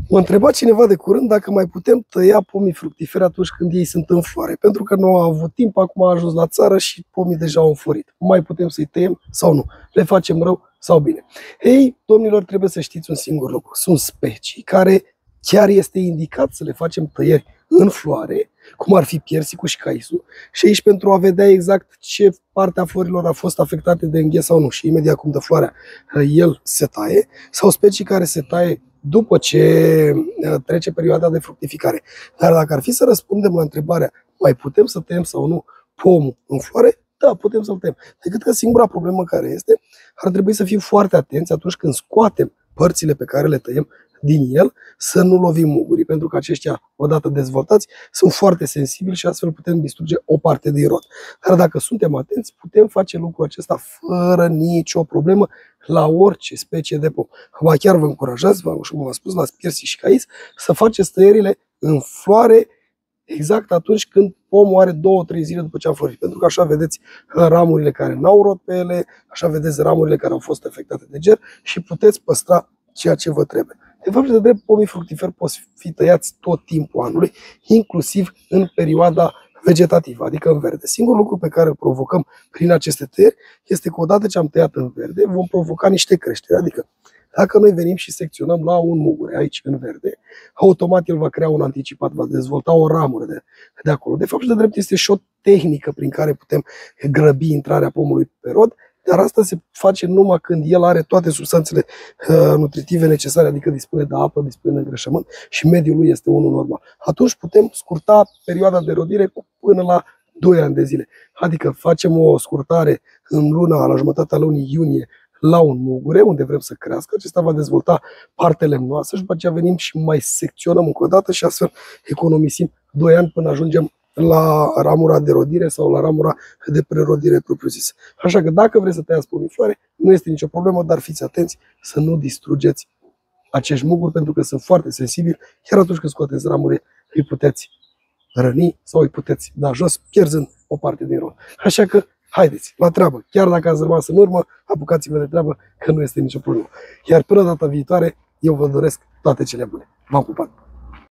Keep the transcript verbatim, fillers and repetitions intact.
Mă întreba cineva de curând dacă mai putem tăia pomii fructiferi atunci când ei sunt în floare, pentru că nu au avut timp, acum a ajuns la țară și pomii deja au înflorit. Mai putem să-i tăiem sau nu? Le facem rău sau bine? Ei, domnilor, trebuie să știți un singur lucru. Sunt specii care chiar este indicat să le facem tăieri în floare, cum ar fi piersicul și caisul, și aici pentru a vedea exact ce parte a florilor a fost afectate de îngheț sau nu. Și imediat cum dă floarea, el se taie, sau specii care se taie după ce trece perioada de fructificare. Dar dacă ar fi să răspundem la întrebarea, mai putem să tăiem sau nu pomul în floare? Da, putem să-l tăiem. Decât că singura problemă care este, ar trebui să fim foarte atenți atunci când scoatem părțile pe care le tăiem din el, să nu lovim mugurii, pentru că aceștia, odată dezvoltați, sunt foarte sensibili și astfel putem distruge o parte din rod. Dar dacă suntem atenți, putem face lucrul acesta fără nicio problemă la orice specie de pom. Ba chiar vă încurajați, vă, cum v-am spus, la piersic și cais, să faceți tăierile în floare exact atunci când pomul are două trei zile după ce a florit. Pentru că așa vedeți ramurile care n-au rod pe ele, așa vedeți ramurile care au fost afectate de ger și puteți păstra ceea ce vă trebuie. De fapt, de drept, pomii fructiferi pot fi tăiați tot timpul anului, inclusiv în perioada vegetativă, adică în verde. Singurul lucru pe care îl provocăm prin aceste tăieri este că odată ce am tăiat în verde, vom provoca niște creșteri. Adică, dacă noi venim și secționăm la un mugure aici în verde, automat el va crea un anticipat, va dezvolta o ramură de, de acolo. De fapt, de drept, este și o tehnică prin care putem grăbi intrarea pomului pe rod, dar asta se face numai când el are toate substanțele uh, nutritive necesare, adică dispune de apă, dispune de îngrășământ și mediul lui este unul normal. Atunci putem scurta perioada de rodire cu până la doi ani de zile. Adică facem o scurtare în luna, la jumătatea lunii iunie, la un mugure unde vrem să crească, acesta va dezvolta parte lemnoasă și după aceea venim și mai secționăm încă o dată și astfel economisim doi ani până ajungem la ramura de rodire sau la ramura de prerodire propriu-zisă. Așa că dacă vreți să tăiați pomii floare, nu este nicio problemă, dar fiți atenți să nu distrugeți acești muguri pentru că sunt foarte sensibili, chiar atunci când scoateți ramurile îi puteți răni sau îi puteți da jos, pierzând o parte din rod. Așa că haideți, la treabă! Chiar dacă ați rămas în urmă, apucați-vă de treabă că nu este nicio problemă. Iar până data viitoare, eu vă doresc toate cele bune. V-am pupat!